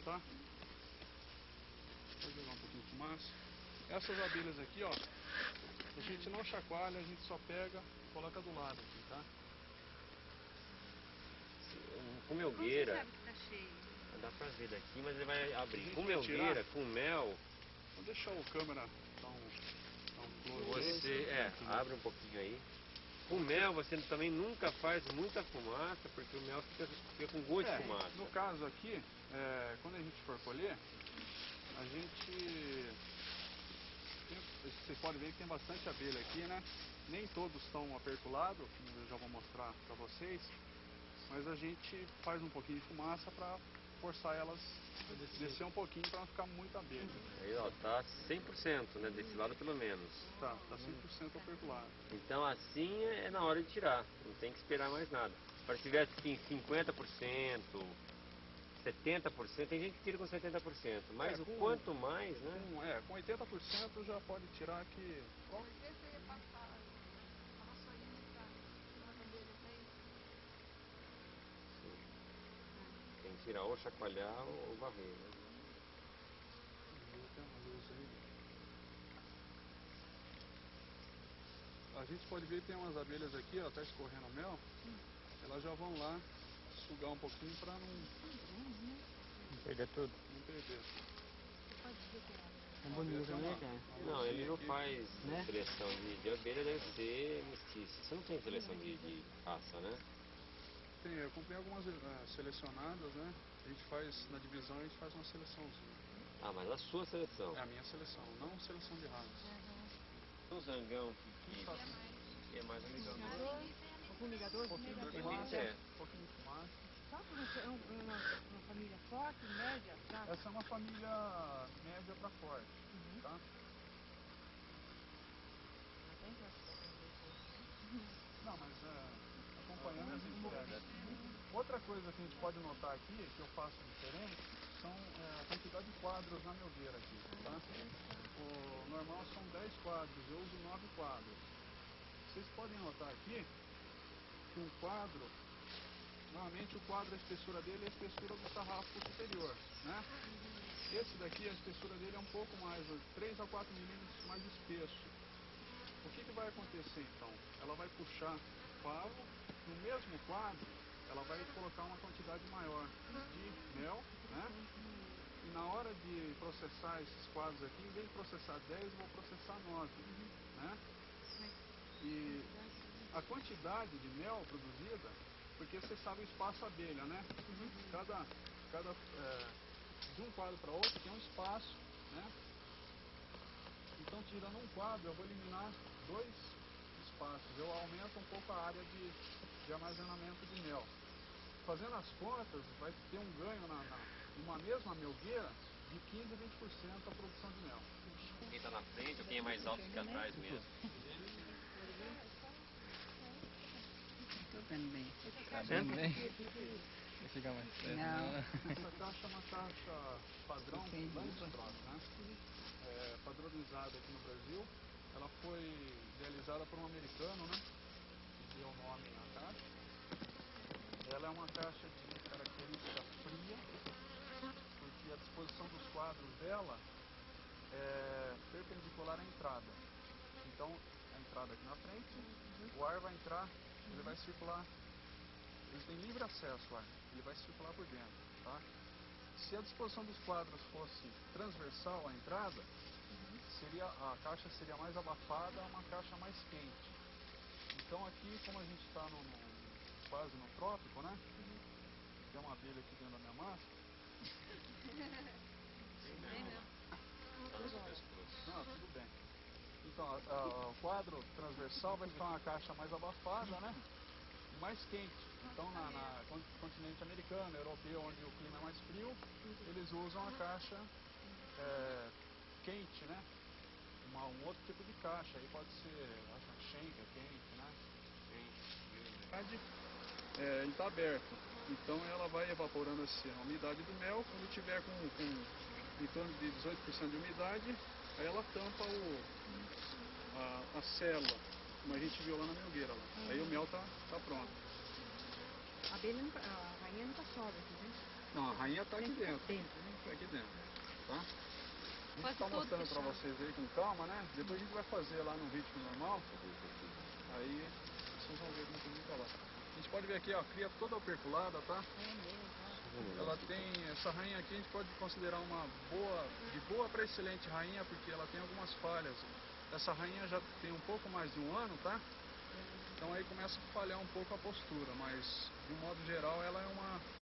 tá? Vou jogar um pouquinho de fumaça. Essas abelhas aqui, ó, a gente não chacoalha, a gente só pega e coloca do lado aqui, tá? Com melgueira, Como você sabe que tá cheio? dá pra ver daqui, mas ele vai abrir. gente Com vai melgueira, tirar? com mel, Vou deixar o câmera dar um close aí. você abre um pouquinho aí. Com mel você também nunca faz muita fumaça, porque o mel fica com gosto de fumaça. No caso aqui, quando a gente for colher, a gente... Vocês podem ver que tem bastante abelha aqui, né? Nem todos estão aperculados, como eu já vou mostrar para vocês. Mas a gente faz um pouquinho de fumaça para forçar elas a descer um pouquinho para não ficar muita abelha. Aí ó, tá 100%, né? Desse lado pelo menos. Tá 100% aperculado. Então assim é na hora de tirar, não tem que esperar mais nada. Para se tivesse assim 50%, 70%, tem gente que tira com 70%, mas o quanto mais, né? Com 80% já pode tirar que... Mas você ia passar a vassourinha pra abelha pra isso? Tem que tirar ou chacoalhar ou varrer, né? Tem uma luz aí. A gente pode ver que tem umas abelhas aqui, ó, tá escorrendo mel. Elas já vão lá sugar um pouquinho para Não perder tudo. não perder. Você pode ver que É bonito, né, cara? Não, ele não aqui. faz Né? seleção de abelha, deve ser mestiça. Você não tem seleção de raça, né? Tem, eu comprei algumas selecionadas, né? A gente faz, na divisão a gente faz uma seleçãozinha. Ah, mas a sua seleção. É a minha seleção, não seleção de raça. O zangão que é mais amigão. fumigador, Um pouquinho de Fumigador. fumaça, É. um pouquinho de fumaça. Só que você é uma família forte, média, fraca? Essa é uma família média para forte, tá? Não, mas acompanhando a gente pega. Outra coisa que a gente pode notar aqui, que eu faço diferente, são a quantidade de quadros na melgueira aqui, tá? O normal são 10 quadros, eu uso 9 quadros. Vocês podem notar aqui que um quadro, normalmente o quadro, a espessura dele é a espessura do sarrafo superior, né? Esse daqui, a espessura dele é um pouco mais, 3 a 4 milímetros mais espesso. O que vai acontecer então? Ela vai puxar o quadro, no mesmo quadro, ela vai colocar uma quantidade maior de mel, né? E na hora de processar esses quadros aqui, em vez de processar 10, eu vou processar 9, né? E a quantidade de mel produzida, porque você sabe o espaço abelha, né? De um quadro para outro tem um espaço, né? Então, tirando um quadro, eu vou eliminar 2 espaços. Eu aumento um pouco a área de armazenamento de mel. Fazendo as contas, vai ter um ganho numa mesma melgueira de 15 a 20% a produção de mel. Quem está na frente ou quem é mais alto fica atrás mesmo. Tô vendo bem. Tá vendo bem? Vai ficar mais perto. Não. Essa caixa é uma caixa padrão Langstroth, né? Padronizada aqui no Brasil. Ela foi realizada por um americano, né? Que deu o nome à caixa. Ela é uma caixa de característica fria, porque a disposição dos quadros dela é perpendicular à entrada. Então, a entrada aqui na frente, o ar vai entrar, ele vai circular, ele tem livre acesso ao ar, ele vai circular por dentro, tá? Se a disposição dos quadros fosse transversal à entrada, a caixa seria mais abafada, uma caixa mais quente. Então aqui, como a gente está quase no trópico, né? Tem uma abelha aqui dentro da minha máscara. Não, tudo bem. Então, o quadro transversal vai ficar uma caixa mais abafada, né? E mais quente. Então, no continente americano, europeu, onde o clima é mais frio, eles usam a caixa quente, né? Um outro tipo de caixa. Aí pode ser, acho que Schenker quente, né? Ele está aberto. Então, ela vai evaporando a umidade do mel. Quando tiver com em torno de 18% de umidade, aí ela tampa a célula, como a gente viu lá na melgueira. Lá. Aí o mel tá pronto. A abelha, a rainha nunca sobe aqui, né? Não, a rainha tá aqui dentro. Dentro, né? Tá aqui dentro, tá? A gente Quase tá todo mostrando pra fechado. vocês aí com calma, né? Depois a gente vai fazer lá no ritmo normal. Aí vocês vão ver como que fica lá. A gente pode ver aqui, ó, cria toda operculada, tá? É mesmo, ó. Ela tem, essa rainha aqui a gente pode considerar uma boa, de boa para excelente rainha, porque ela tem algumas falhas. Essa rainha já tem um pouco mais de um ano, tá? Então aí começa a falhar um pouco a postura, mas de um modo geral ela é uma